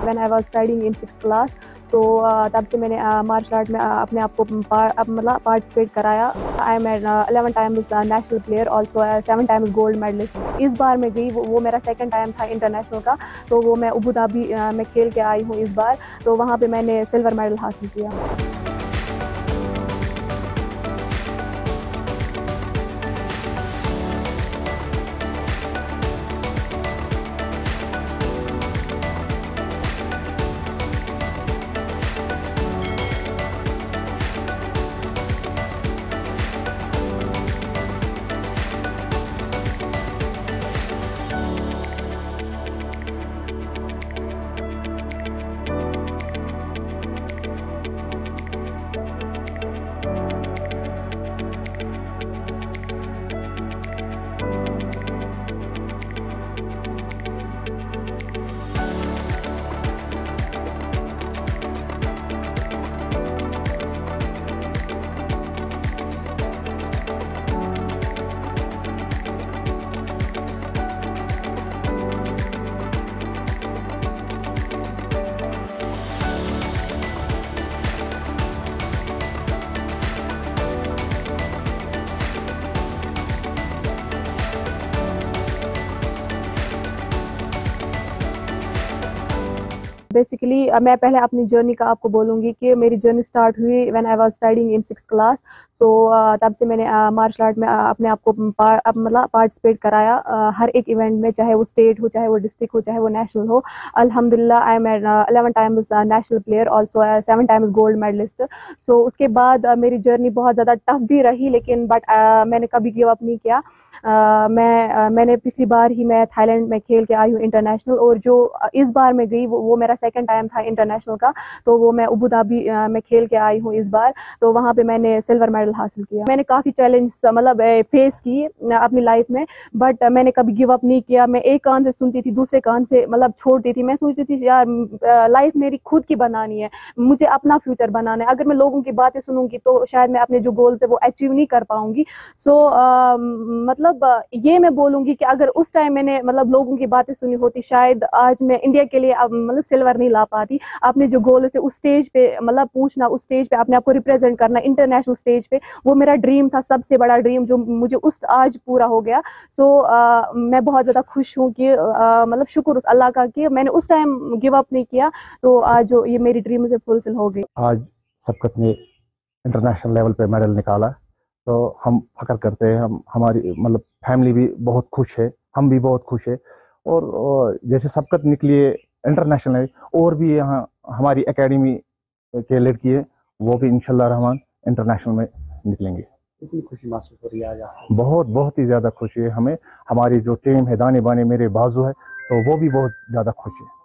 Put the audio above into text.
When I was studying in 6th class. So तब से मैंने मार्शल आर्ट में अपने आप को मतलब पार्टिसिपेट कराया। I am 11 times national player, also 7 times gold medalist. इस बार मैं गई, वो मेरा सेकंड टाइम था इंटरनेशनल का। तो वो मैं अबू धाबी में खेल के आई हूँ इस बार। तो वहाँ पे मैंने सिल्वर मेडल हासिल किया। बेसिकली मैं पहले अपनी जर्नी का आपको बोलूँगी कि मेरी जर्नी स्टार्ट हुई when I was studying in 6th class. So तब से मैंने मार्शल आर्ट में अपने आप को मतलब पार्टिसिपेट कराया हर एक इवेंट में, चाहे वो स्टेट हो, चाहे वो डिस्ट्रिक्ट हो, चाहे वो नेशनल हो। अल्हम्दुलिल्लाह I am 11 times national player, also 7 times gold medalist. So उसके बाद मेरी जर्नी बहुत ज़्यादा टफ भी रही, लेकिन मैंने कभी गिव अप नहीं किया। मैंने पिछली बार ही मैं थाईलैंड में खेल के आई हूँ इंटरनेशनल, और जो इस बार मैं गई वो मेरा सेकंड टाइम था इंटरनेशनल का। तो वो मैं अबू धाबी में खेल के आई हूँ इस बार। तो वहाँ पे मैंने सिल्वर मेडल हासिल किया। मैंने काफ़ी चैलेंज मतलब फेस की अपनी लाइफ में, बट मैंने कभी गिव अप नहीं किया। मैं एक कान से सुनती थी, दूसरे कान से मतलब छोड़ती थी। मैं सोचती थी यार लाइफ मेरी खुद की बनानी है, मुझे अपना फ्यूचर बनाना है। अगर मैं लोगों की बातें सुनूंगी तो शायद मैं अपने जो गोल्स है वो अचीव नहीं कर पाऊंगी। सो मतलब ये मैं बोलूंगी कि अगर उस टाइम मैंने मतलब लोगों की बातें सुनी होती, शायद आज मैं इंडिया के लिए मतलब सिल्वर नहीं ला पाती। अपने जो गोल है उस स्टेज पे मतलब पूछना, उस स्टेज पे अपने आप को रिप्रेजेंट करना इंटरनेशनल स्टेज पे, वो मेरा ड्रीम था, सबसे बड़ा ड्रीम जो मुझे उस आज पूरा हो गया। सो मैं बहुत ज़्यादा खुश हूँ कि मतलब शुक्र उस अल्लाह का कि मैंने उस टाइम गिव अप नहीं किया। तो आज जो ये मेरी ड्रीम मुझे फुलफिल हो गई। आज सबकत ने इंटरनेशनल लेवल पे मेडल निकाला, तो हम फख्र करते हैं। हमारी मतलब फैमिली भी बहुत खुश है, हम भी बहुत खुश है। और जैसे सबकत निकली है इंटरनेशनल, और भी यहाँ हमारी एकेडमी के लड़की है, वो भी इंशाल्लाह रहमान इंटरनेशनल में निकलेंगे। कितनी खुशी महसूस हो रही है आज आपको? बहुत ही ज़्यादा खुशी है हमें। हमारी जो टीम है दाने बाने मेरे बाजू है, तो वो भी बहुत ज़्यादा खुश है।